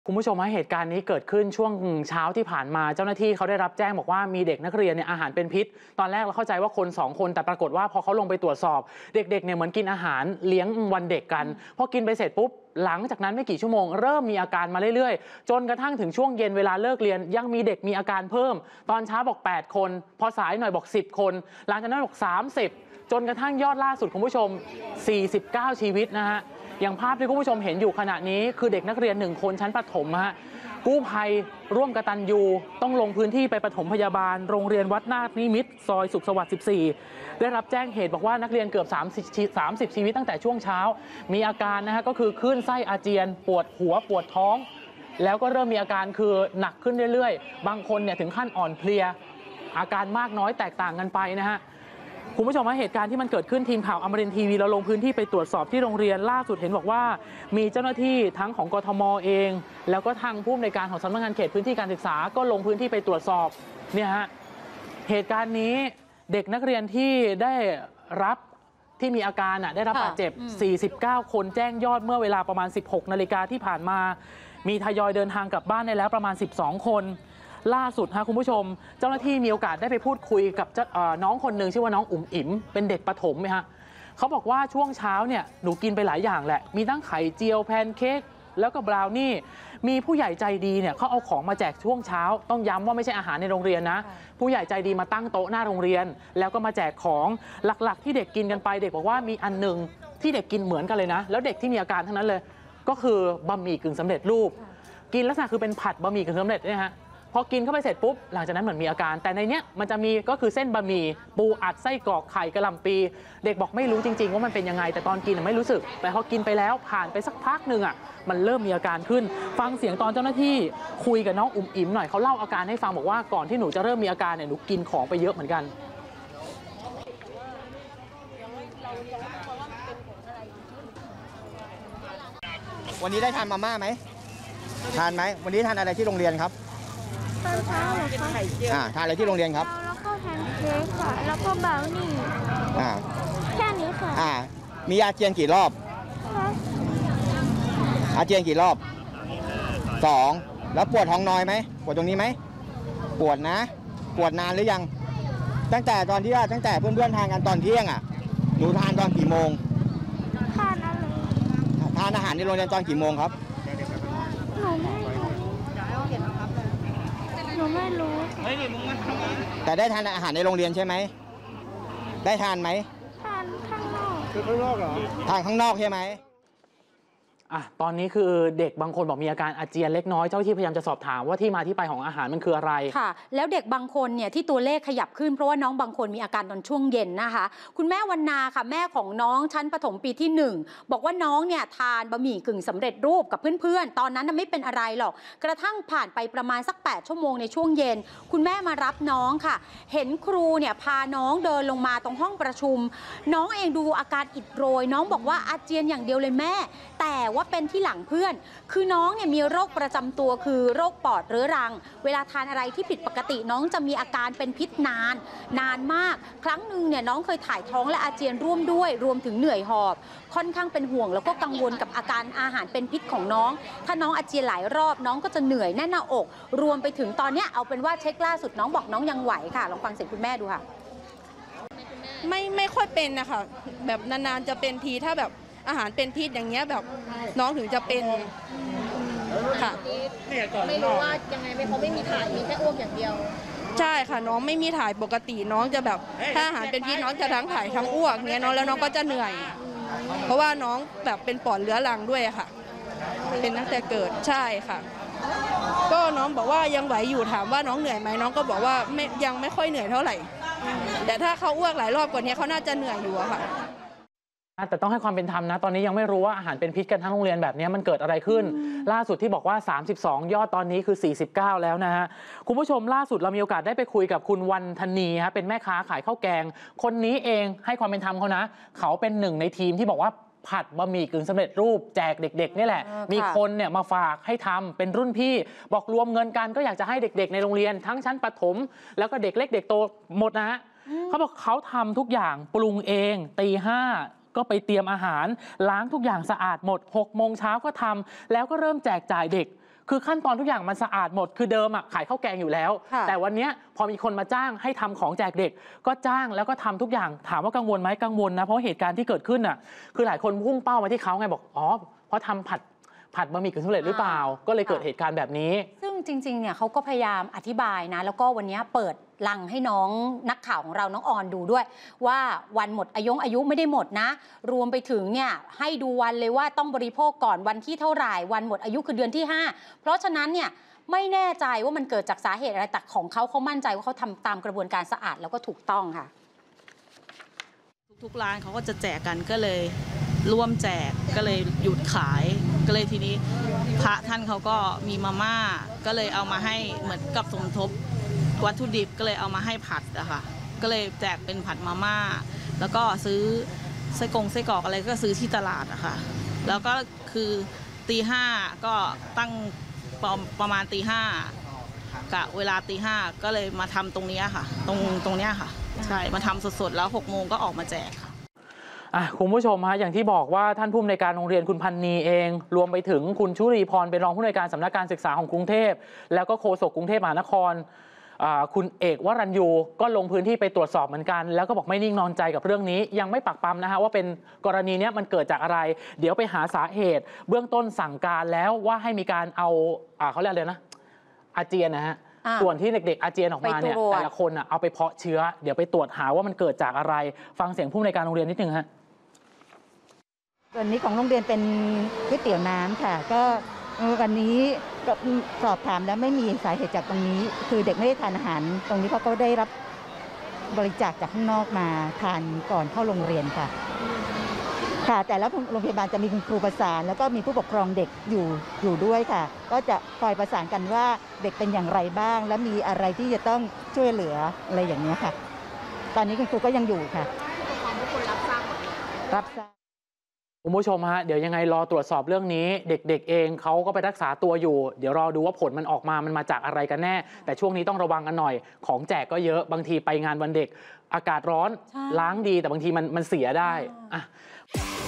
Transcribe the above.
คุณผู้ชมฮะเหตุการณ์นี้เกิดขึ้นช่วงเช้าที่ผ่านมาเจ้าหน้าที่เขาได้รับแจ้งบอกว่ามีเด็กนักเรียนเนี่ยอาหารเป็นพิษตอนแรกเราเข้าใจว่าคน2คนแต่ปรากฏว่าพอเขาลงไปตรวจสอบเด็กๆเนี่ยเหมือนกินอาหารเลี้ยงวันเด็กกันพอกินไปเสร็จปุ๊บหลังจากนั้นไม่กี่ชั่วโมงเริ่มมีอาการมาเรื่อยๆจนกระทั่งถึงช่วงเย็นเวลาเลิกเรียนยังมีเด็กมีอาการเพิ่มตอนเช้าบอก8คนพอสายหน่อยบอก10คนหลังจากนั้นบอก30จนกระทั่งยอดล่าสุดคุณผู้ชม49ชีวิตนะฮะอย่างภาพที่คุณผู้ชมเห็นอยู่ขณะนี้คือเด็กนักเรียน1คนชั้นประถมฮะกู้ภัยร่วมกตัญญูต้องลงพื้นที่ไปปฐมพยาบาลโรงเรียนวัดนาคนิมิตรซอยสุขสวัสดิ์14ได้รับแจ้งเหตุบอกว่านักเรียนเกือบ30ชีวิตตั้งแต่ช่วงเช้ามีอาการนะฮะก็คือคลื่นไส้อาเจียนปวดหัวปวดท้องแล้วก็เริ่มมีอาการคือหนักขึ้นเรื่อยๆบางคนเนี่ยถึงขั้นอ่อนเพลียอาการมากน้อยแตกต่างกันไปนะฮะคุณผู้ชมว่าเหตุการณ์ที่มันเกิดขึ้นทีมข่าวอมรินทร์ทีวีเราลงพื้นที่ไปตรวจสอบที่โรงเรียนล่าสุดเห็นบอกว่ามีเจ้าหน้าที่ทั้งของกทมเองแล้วก็ทางผู้อำนวยการของสำนักงานเขตพื้นที่การศึกษาก็ลงพื้นที่ไปตรวจสอบเนี่ยฮะเหตุการณ์นี้เด็กนักเรียนที่ได้รับที่มีอาการได้รับบาดเจ็บ49คนแจ้งยอดเมื่อเวลาประมาณ 16 นาฬิกาที่ผ่านมามีทยอยเดินทางกลับบ้านได้แล้วประมาณ12คนล่าสุดคุณผู้ชมเจ้าหน้าที่มีโอกาสได้ไปพูดคุยกับน้องคนหนึ่งชื่อว่าน้องอุ๋มอิ๋มเป็นเด็กประถมฮะเขาบอกว่าช่วงเช้าเนี่ยหนูกินไปหลายอย่างแหละมีทั้งไข่เจียวแพนเค้กแล้วก็บราวนี่มีผู้ใหญ่ใจดีเนี่ยเขาเอาของมาแจกช่วงเช้าต้องย้ำว่าไม่ใช่อาหารในโรงเรียนนะผู้ใหญ่ใจดีมาตั้งโต๊ะหน้าโรงเรียนแล้วก็มาแจกของหลักๆที่เด็กกินกันไปเด็กบอกว่ามีอันหนึ่งที่เด็กกินเหมือนกันเลยนะแล้วเด็กที่มีอาการทั้งนั้นเลยก็คือบะหมี่กึ่งสำเร็จรูปกินลักษณะคือเป็นผัดบะหมี่กึ่งสำเร็จเนี่ยฮะพอกินเข้าไปเสร็จปุ๊บหลังจากนั้นเหมือนมีอาการแต่ในเนี้ยมันจะมีก็คือเส้นบะหมี่ปูอัดไส้กรอกไข่กะหล่ำปีเด็กบอกไม่รู้จริงๆว่ามันเป็นยังไงแต่ตอนกินไม่รู้สึกแต่พอกินไปแล้วผ่านไปสักพักหนึ่งมันเริ่มมีอาการขึ้นฟังเสียงตอนเจ้าหน้าที่คุยกับน้องอุ๋มอิ๋มหน่อยเขาเล่าอาการให้ฟังบอกว่าก่อนที่หนูจะเริ่มมีอาการเนี่ยหนูกินของไปเยอะเหมือนกันวันนี้ได้ทานมาม่าไหมทานไหมวันนี้ทานอะไรที่โรงเรียนครับตอนเช้าเหรอคะทานอะไรที่โรงเรียนครับแล้วก็แพนเค้กค่ะแล้วก็บราวนี่แค่นี้ค่ะมีอาเจียนกี่รอบอาเจียนกี่รอบ2แล้วปวดท้องน้อยไหมปวดตรงนี้ไหมปวดนะปวดนานหรือยังตั้งแต่เพื่อนๆทานกันตอนเที่ยงหนูทานตอนกี่โมงทานอาหารในโรงเรียนตอนกี่โมงครับหนูไม่รู้แต่ได้ทานอาหารในโรงเรียนใช่ไหมได้ทานไหมทานข้างนอกคือข้างนอกเหรอทานข้างนอกใช่ไหมตอนนี้คือเด็กบางคนบอกมีอาการอาเจียนเล็กน้อยเจ้าที่พยายามจะสอบถามว่าที่มาที่ไปของอาหารมันคืออะไรค่ะแล้วเด็กบางคนเนี่ยที่ตัวเลขขยับขึ้นเพราะว่าน้องบางคนมีอาการตอนช่วงเย็นนะคะคุณแม่วรรณาค่ะแม่ของน้องชั้นประถมปีที่1บอกว่าน้องเนี่ยทานบะหมี่กึ่งสำเร็จรูปกับเพื่อนๆตอนนั้นไม่เป็นอะไรหรอกกระทั่งผ่านไปประมาณสัก8ชั่วโมงในช่วงเย็นคุณแม่มารับน้องค่ะเห็นครูเนี่ยพาน้องเดินลงมาตรงห้องประชุมน้องเองดูอาการอิดโรยน้องบอกว่าอาเจียนอย่างเดียวเลยแม่แต่ว่าเป็นที่หลังเพื่อนคือน้องเนี่ยมีโรคประจำตัวคือโรคปอดเรื้อรังเวลาทานอะไรที่ผิดปกติน้องจะมีอาการเป็นพิษนานมากครั้งหนึ่งเนี่ยน้องเคยถ่ายท้องและอาเจียนร่วมด้วยรวมถึงเหนื่อยหอบค่อนข้างเป็นห่วงแล้วก็กังวลกับอาการอาหารเป็นพิษของน้องถ้าน้องอาเจียนหลายรอบน้องก็จะเหนื่อยแน่นหน้าอกรวมไปถึงตอนนี้เอาเป็นว่าเช็คล่าสุดน้องบอกน้องยังไหวค่ะลองฟังเสียงคุณแม่ดูค่ะไม่ค่อยเป็นนะคะแบบนานๆจะเป็นทีถ้าแบบอาหารเป็นพิษอย่างเงี้ยแบบน้องถึงจะเป็นค่ะไม่รู้ว่ายังไงเขาไม่มีถ่ายมีแค่อ้วกอย่างเดียวใช่ค่ะน้องไม่มีถ่ายปกติน้องจะแบบถ้าอาหารเป็นพิษน้องจะทั้งถ่ายทั้งอ้วกเงี้ยน้องแล้วน้องก็จะเหนื่อยเพราะว่าน้องแบบเป็นปอดเรื้อรังด้วยค่ะเป็นตั้งแต่เกิดใช่ค่ะก็น้องบอกว่ายังไหวอยู่ถามว่าน้องเหนื่อยไหมน้องก็บอกว่ายังไม่ค่อยเหนื่อยเท่าไหร่แต่ถ้าเขาอ้วกหลายรอบกว่านี้เขาน่าจะเหนื่อยอยู่อะค่ะแต่ต้องให้ความเป็นธรรมนะตอนนี้ยังไม่รู้ว่าอาหารเป็นพิษกันทั้งโรงเรียนแบบนี้มันเกิดอะไรขึ้นล่าสุดที่บอกว่า32ยอดตอนนี้คือ49แล้วนะฮะคุณผู้ชมล่าสุดเรามีโอกาสได้ไปคุยกับคุณวรรณณีเป็นแม่ค้าขายข้าวแกงคนนี้เองให้ความเป็นธรรมเขานะเขาเป็นหนึ่งในทีมที่บอกว่าผัดบะหมี่กึ่งสำเร็จรูปแจกเด็กๆนี่แหละมีคนเนี่ยมาฝากให้ทำเป็นรุ่นพี่บอกรวมเงินกันก็อยากจะให้เด็กๆในโรงเรียนทั้งชั้นประถมแล้วก็เด็กเล็กเด็กโตหมดนะฮะเขาบอกเขาทำทุกอย่างปรุงเองตี 5ก็ไปเตรียมอาหารล้างทุกอย่างสะอาดหมด6 โมงเช้าก็ทำแล้วก็เริ่มแจกจ่ายเด็กคือขั้นตอนทุกอย่างมันสะอาดหมดคือเดิมขายข้าวแกงอยู่แล้ว แต่วันนี้พอมีคนมาจ้างให้ทำของแจกเด็กก็จ้างแล้วก็ทำทุกอย่างถามว่ากังวลไหมกังวลนะเพราะเหตุการณ์ที่เกิดขึ้นคือหลายคนพุ่งเป้ามาที่เขาไงบอกอ๋อเพราะทำผัดบะหมี่กึ่งสำเร็จหรือเปล่าก็เลยเกิดเหตุการณ์แบบนี้ซึ่งจริงๆเนี่ยเขาก็พยายามอธิบายนะแล้วก็วันนี้เปิดลังให้น้องนักข่าวของเราน้องออนดูด้วยว่าวันหมดอายุไม่ได้หมดนะรวมไปถึงเนี่ยให้ดูวันเลยว่าต้องบริโภคก่อนวันที่เท่าไหร่วันหมดอายุคือเดือนที่ 5เพราะฉะนั้นเนี่ยไม่แน่ใจว่ามันเกิดจากสาเหตุอะไรแต่ของเขามั่นใจว่าเขาทำตามกระบวนการสะอาดแล้วก็ถูกต้องค่ะทุกร้านเขาก็จะแจกกันก็เลยร่วมแจกก็เลยหยุดขายก็เลยทีนี้พระท่านเขาก็มีมาม่าก็เลยเอามาให้เหมือนกับสมทบวัตถุดิบก็เลยเอามาให้ผัดอะค่ะก็เลยแจกเป็นผัดมาม่าแล้วก็ซื้อไส้กรอกอะไรก็ซื้อที่ตลาดอะค่ะแล้วก็คือตี 5ก็ตั้งประมาณตี 5กะเวลาตี 5ก็เลยมาทำตรงนี้ค่ะตรงนี้ค่ะใช่มาทำสดๆแล้ว6 โมงก็ออกมาแจกค่ะคุณผู้ชมอย่างที่บอกว่าท่านผู้อำนวยการโรงเรียนคุณพันนีเองรวมไปถึงคุณชุรีพรเป็นรองผู้อำนวยการสำนักการศึกษาของกรุงเทพแล้วก็โฆษกกรุงเทพมหานครคุณเอกวรัญยูก็ลงพื้นที่ไปตรวจสอบเหมือนกันแล้วก็บอกไม่นิ่งนอนใจกับเรื่องนี้ยังไม่ปักปั๊มว่าเป็นกรณีนี้มันเกิดจากอะไรเดี๋ยวไปหาสาเหตุเบื้องต้นสั่งการแล้วว่าให้มีการเอาเขาเรียกอะไรนะอาเจียนส่วนที่เด็กๆอาเจียนออกมาเนี่ยแต่ละคนเอาไปเพาะเชื้อเดี๋ยวไปตรวจหาว่ามันเกิดจากอะไรฟังเสียงผู้อำนวยการโรงเรียนนิดนึงส่วนนี้ของโรงเรียนเป็นก๋วยเตี๋ยวน้ำค่ะก็วันนี้ก็สอบถามแล้วไม่มีสาเหตุจากตรงนี้คือเด็กไม่ได้ทานอาหารตรงนี้เขาก็ได้รับบริจาคจากข้างนอกมาทานก่อนเข้าโรงเรียนค่ะแต่แล้วโรงพยาบาลจะมีคุณครูประสานแล้วก็มีผู้ปกครองเด็กอยู่ด้วยค่ะก็จะคอยประสานกันว่าเด็กเป็นอย่างไรบ้างและมีอะไรที่จะต้องช่วยเหลืออะไรอย่างนี้ค่ะตอนนี้คุณครูก็ยังอยู่ค่ะรับทราบคุณผู้ชมเดี๋ยวยังไงรอตรวจสอบเรื่องนี้เด็กๆเองเขาก็ไปรักษาตัวอยู่เดี๋ยวรอดูว่าผลมันออกมามันมาจากอะไรกันแน่แต่ช่วงนี้ต้องระวังกันหน่อยของแจกก็เยอะบางทีไปงานวันเด็กอากาศร้อนล้างดีแต่บางทีมันเสียได้